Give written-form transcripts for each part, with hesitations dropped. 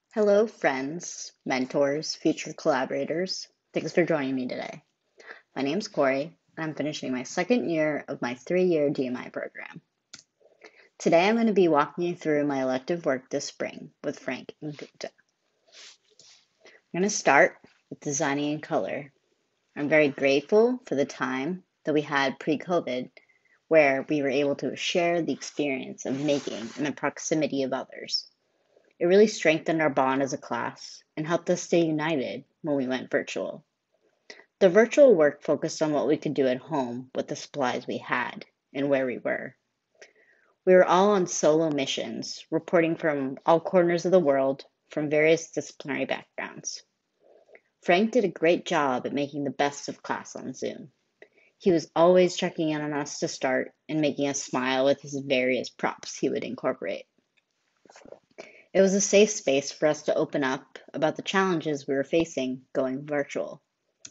Hello, friends, mentors, future collaborators. Thanks for joining me today. My name's Corey, and I'm finishing my second year of my 3-year DMI program. Today, I'm going to be walking you through my elective work this spring with Frank and Gupta. I'm going to start with designing in color. I'm very grateful for the time that we had pre-COVID, where we were able to share the experience of making in the proximity of others. It really strengthened our bond as a class and helped us stay united when we went virtual. The virtual work focused on what we could do at home with the supplies we had and where we were. We were all on solo missions, reporting from all corners of the world from various disciplinary backgrounds. Frank did a great job at making the best of class on Zoom. He was always checking in on us to start and making us smile with his various props he would incorporate. It was a safe space for us to open up about the challenges we were facing going virtual.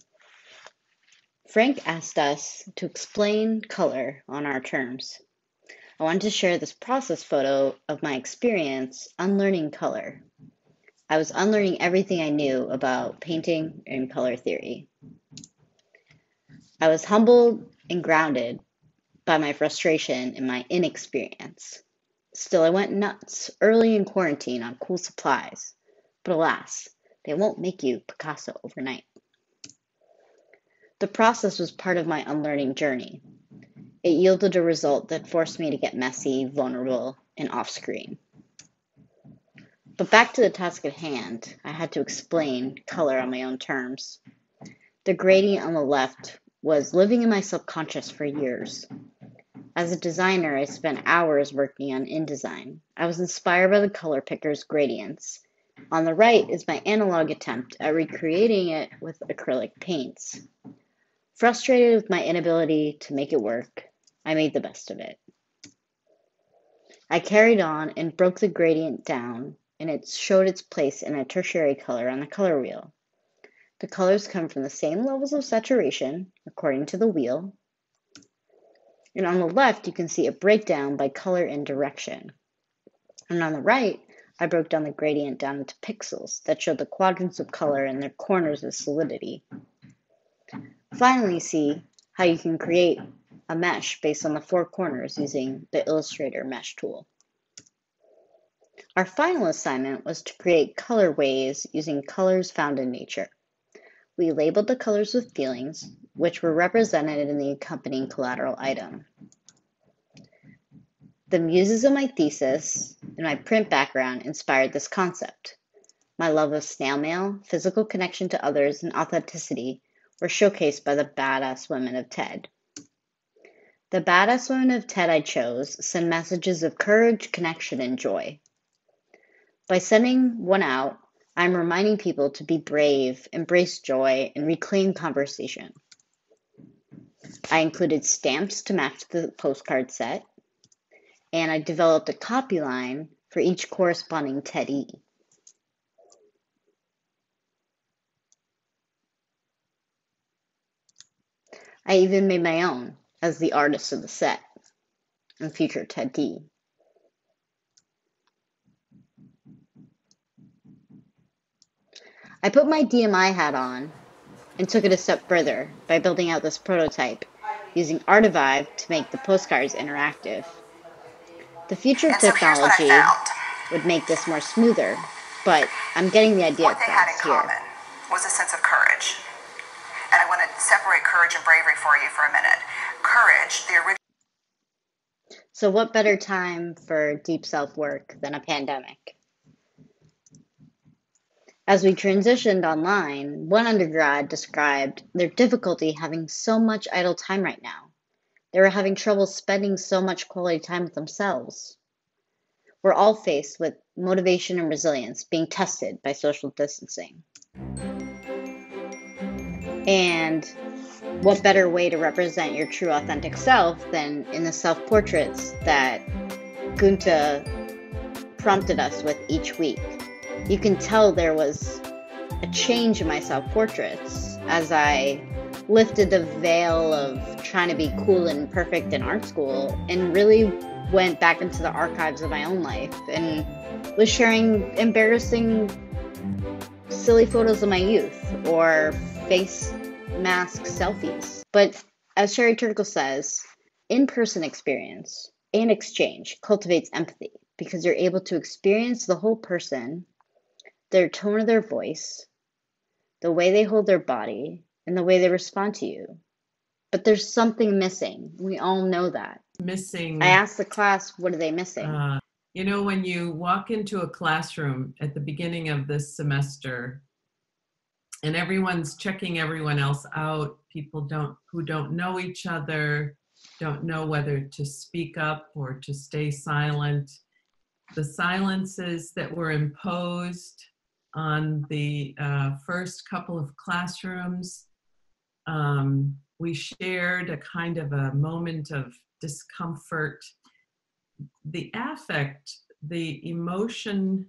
Frank asked us to explain color on our terms. I wanted to share this process photo of my experience unlearning color. I was unlearning everything I knew about painting and color theory. I was humbled and grounded by my frustration and my inexperience. Still, I went nuts early in quarantine on cool supplies, but alas, they won't make you Picasso overnight. The process was part of my unlearning journey. It yielded a result that forced me to get messy, vulnerable, and off-screen. But back to the task at hand, I had to explain color on my own terms. The gradient on the left was living in my subconscious for years. As a designer, I spent hours working on InDesign. I was inspired by the color picker's gradients. On the right is my analog attempt at recreating it with acrylic paints. Frustrated with my inability to make it work, I made the best of it. I carried on and broke the gradient down, and it showed its place in a tertiary color on the color wheel. The colors come from the same levels of saturation, according to the wheel. And on the left, you can see a breakdown by color and direction. And on the right, I broke down the gradient down into pixels that showed the quadrants of color and their corners of solidity. Finally, see how you can create a mesh based on the 4 corners using the Illustrator Mesh tool. Our final assignment was to create colorways using colors found in nature. We labeled the colors with feelings, which were represented in the accompanying collateral item. The muses of my thesis and my print background inspired this concept. My love of snail mail, physical connection to others, and authenticity were showcased by the badass women of TED. The badass women of TED I chose send messages of courage, connection, and joy. By sending one out, I'm reminding people to be brave, embrace joy, and reclaim conversation. I included stamps to match the postcard set, and I developed a copy line for each corresponding TEDie. I even made my own as the artist of the set and future TEDie. I put my DMI hat on and took it a step further by building out this prototype using Artivive to make the postcards interactive. The future of technology would make this more smoother, but I'm getting the idea across here. What they had in common was a sense of courage. And I want to separate courage and bravery for you for a minute. Courage, the original. So what better time for deep self-work than a pandemic? As we transitioned online, one undergrad described their difficulty having so much idle time right now. They were having trouble spending so much quality time with themselves. We're all faced with motivation and resilience being tested by social distancing. And what better way to represent your true authentic self than in the self-portraits that Gunta prompted us with each week. You can tell there was a change in my self-portraits as I lifted the veil of trying to be cool and perfect in art school and really went back into the archives of my own life and was sharing embarrassing silly photos of my youth or face mask selfies. But as Sherry Turkle says, in-person experience and exchange cultivates empathy because you're able to experience the whole person, their tone of their voice, the way they hold their body, and the way they respond to you. But there's something missing. We all know that. Missing. I asked the class, what are they missing? When you walk into a classroom at the beginning of this semester and everyone's checking everyone else out, people who don't know each other, don't know whether to speak up or to stay silent. The silences that were imposed on the first couple of classrooms, we shared a kind of a moment of discomfort. The affect, the emotionful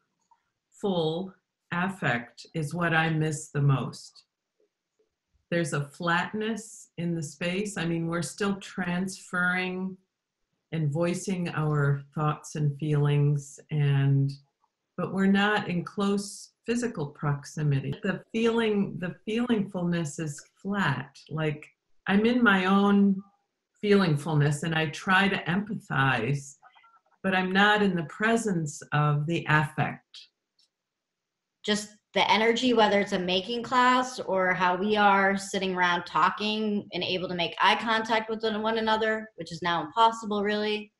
affect is what I miss the most. There's a flatness in the space. I mean, we're still transferring and voicing our thoughts and feelings, but we're not in close physical proximity. The feelingfulness is flat. Like I'm in my own feelingfulness and I try to empathize, but I'm not in the presence of the affect. Just the energy, whether it's a making class or how we are sitting around talking and able to make eye contact with one another, which is now impossible really.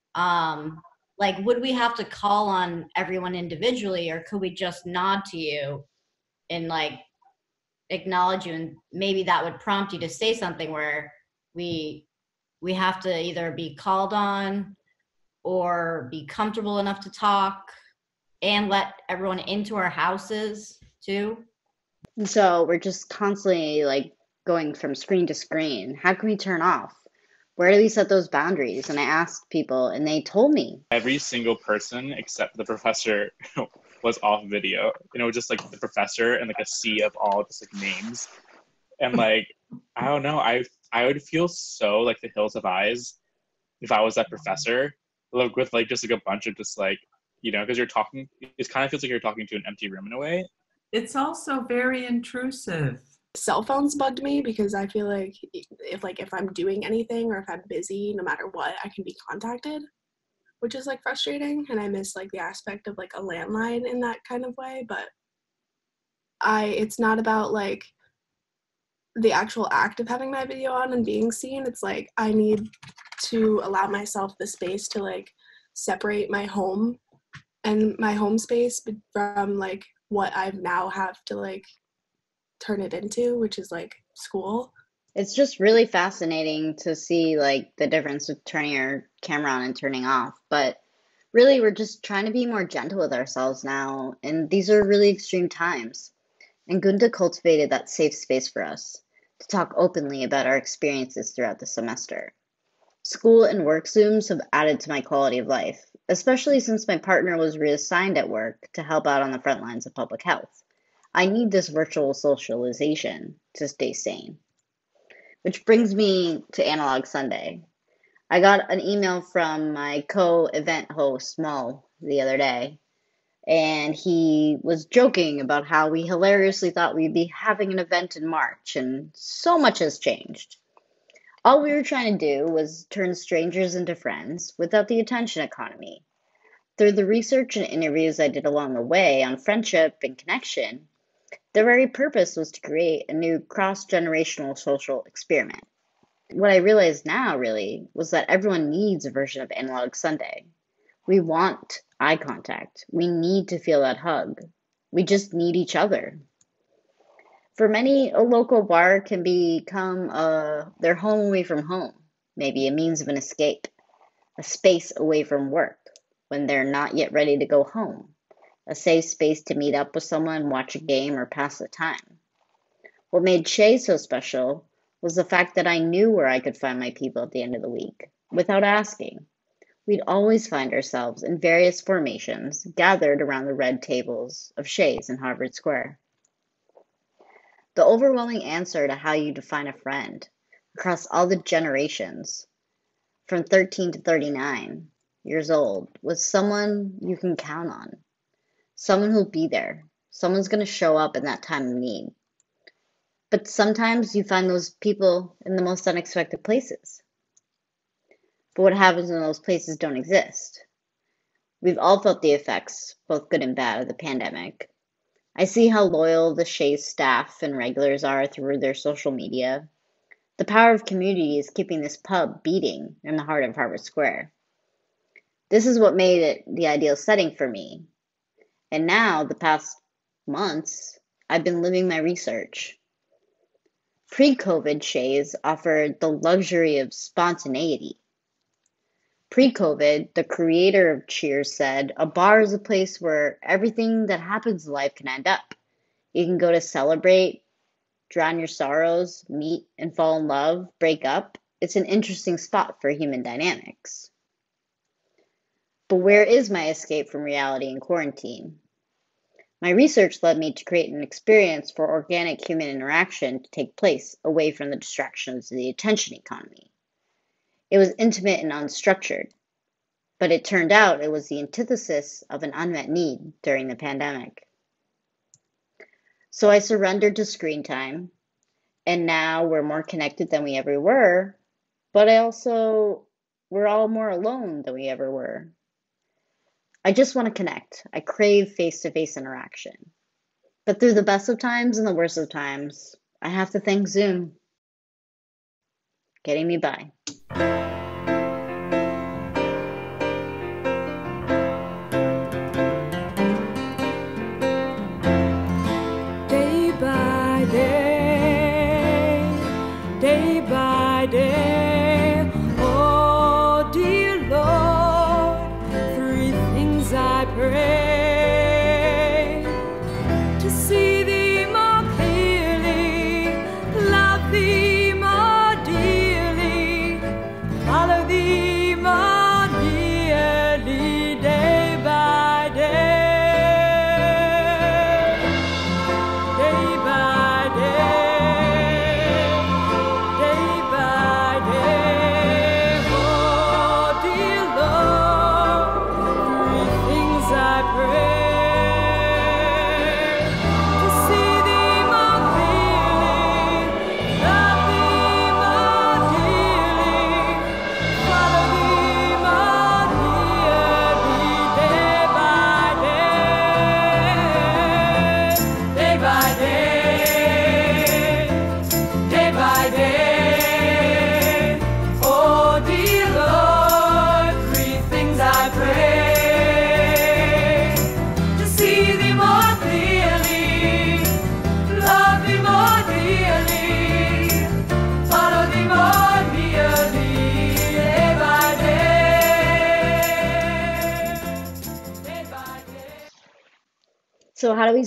Like, would we have to call on everyone individually, or could we just nod to you and like acknowledge you, and maybe that would prompt you to say something where we have to either be called on or be comfortable enough to talk and let everyone into our houses too. So we're just constantly like going from screen to screen. How can we turn off? Where do we set those boundaries? And I asked people and they told me. Every single person except the professor was off video. Just like the professor and like a sea of all just like names. And like, I don't know, I would feel so like the Hills Have Eyes if I was that professor, like with like just like a bunch of just like, because you're talking, it kind of feels like you're talking to an empty room in a way. It's also very intrusive. Cell phones bugged me because I feel like if I'm doing anything or if I'm busy, no matter what, I can be contacted, which is like frustrating. And I miss like the aspect of like a landline in that kind of way. But it's not about like the actual act of having my video on and being seen. It's like I need to allow myself the space to like separate my home and my home space from like what I now have to like turn it into, which is like school. It's just really fascinating to see like the difference with turning your camera on and turning off. But really, we're just trying to be more gentle with ourselves now. And these are really extreme times. And Gunda cultivated that safe space for us to talk openly about our experiences throughout the semester. School and work Zooms have added to my quality of life, especially since my partner was reassigned at work to help out on the front lines of public health. I need this virtual socialization to stay sane. Which brings me to Analog Sunday. I got an email from my co-event host, Mo, the other day, and he was joking about how we hilariously thought we'd be having an event in March, and so much has changed. All we were trying to do was turn strangers into friends without the attention economy. Through the research and interviews I did along the way on friendship and connection, their very purpose was to create a new cross-generational social experiment. What I realized now, really, was that everyone needs a version of Analog Sunday. We want eye contact. We need to feel that hug. We just need each other. For many, a local bar can become their home away from home, maybe a means of an escape, a space away from work when they're not yet ready to go home. A safe space to meet up with someone, watch a game, or pass the time. What made Shay so special was the fact that I knew where I could find my people at the end of the week, without asking. We'd always find ourselves in various formations, gathered around the red tables of Shay's in Harvard Square. The overwhelming answer to how you define a friend, across all the generations, from 13 to 39 years old, was someone you can count on. Someone who'll be there, Someone's going to show up in that time of need. But sometimes you find those people in the most unexpected places. But what happens when those places don't exist? We've all felt the effects, both good and bad, of the pandemic. I see how loyal the Shays staff and regulars are through their social media. The power of community is keeping this pub beating in the heart of Harvard Square. This is what made it the ideal setting for me. And now, the past months, I've been living my research. Pre-COVID Shays offered the luxury of spontaneity. Pre-COVID, the creator of Cheers said, a bar is a place where everything that happens in life can end up. You can go to celebrate, drown your sorrows, meet and fall in love, break up. It's an interesting spot for human dynamics. But where is my escape from reality in quarantine? My research led me to create an experience for organic human interaction to take place away from the distractions of the attention economy. It was intimate and unstructured, but it turned out it was the antithesis of an unmet need during the pandemic. So I surrendered to screen time, and now we're more connected than we ever were, but we're all more alone than we ever were. I just want to connect. I crave face-to-face interaction. But through the best of times and the worst of times, I have to thank Zoom. Getting me by. Day by day, oh dear Lord, three things I pray: to see thee more clearly, love thee more dearly, follow thee more nearly, day by day. Day by day, oh dear Lord, three things I pray: to see thee more clearly, love thee more dearly, follow thee more nearly, day by day. Day by day, oh dear Lord, three things I pray: to see thee more clearly, love thee more dearly, follow thee more nearly, day by day. So how do we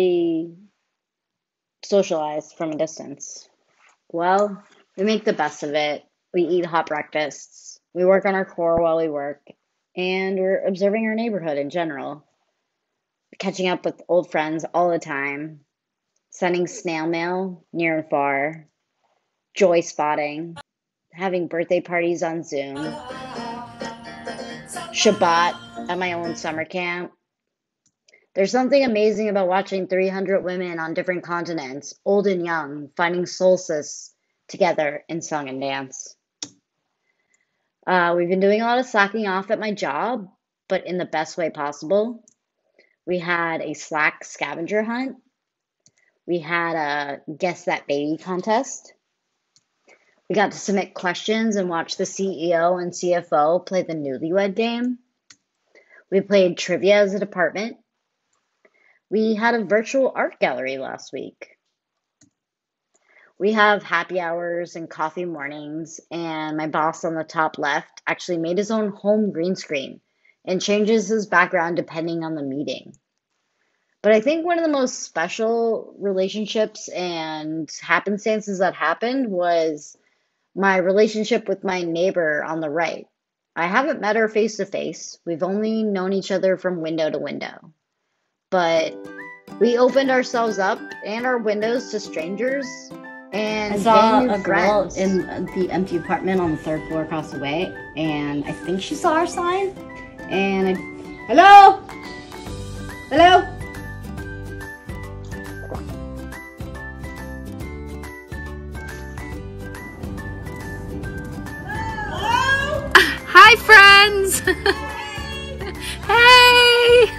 socialize from a distance? Well, we make the best of it. We eat hot breakfasts. We work on our core while we work. And we're observing our neighborhood in general. Catching up with old friends all the time. Sending snail mail near and far. Joy spotting. Having birthday parties on Zoom. Shabbat at my own summer camp. There's something amazing about watching 300 women on different continents, old and young, finding solstice together in song and dance. We've been doing a lot of slacking off at my job, but in the best way possible. We had a Slack scavenger hunt. We had a Guess That Baby contest. We got to submit questions and watch the CEO and CFO play the newlywed game. We played trivia as a department. We had a virtual art gallery last week. We have happy hours and coffee mornings, and my boss on the top left actually made his own home green screen and changes his background depending on the meeting. But I think one of the most special relationships and happenstances that happened was my relationship with my neighbor on the right. I haven't met her face to face. We've only known each other from window to window. But we opened ourselves up and our windows to strangers and I saw gained new a girl friends. in the empty apartment on the third floor across the way, and I think she saw our sign. And hello, hello. Hi, friends. Hey.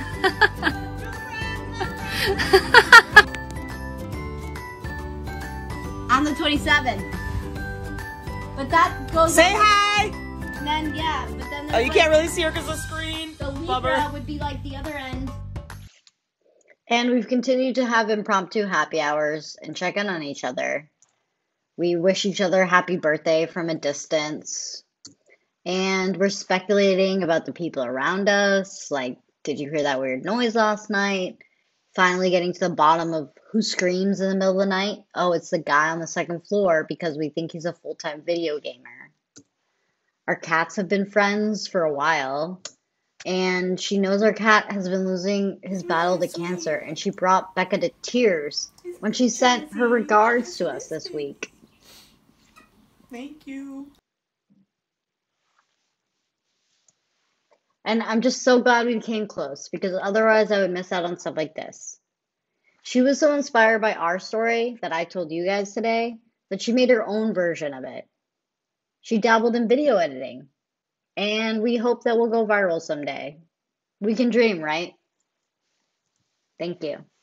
I'm the 27th. But that goes. Say hi! And then, yeah, but then. Oh, you can't really see her because of the screen. The Libra Bummer. would be like the other end. And we've continued to have impromptu happy hours and check in on each other. We wish each other happy birthday from a distance. And we're speculating about the people around us. Like, did you hear that weird noise last night? Finally getting to the bottom of who screams in the middle of the night. Oh, it's the guy on the second floor because we think he's a full-time video gamer. Our cats have been friends for a while. And she knows our cat has been losing his battle to cancer. And she brought Becca to tears when she sent her regards to us this week. Thank you. And I'm just so glad we came close because otherwise I would miss out on stuff like this. She was so inspired by our story that I told you guys today that she made her own version of it. She dabbled in video editing, and we hope that we'll go viral someday. We can dream, right? Thank you.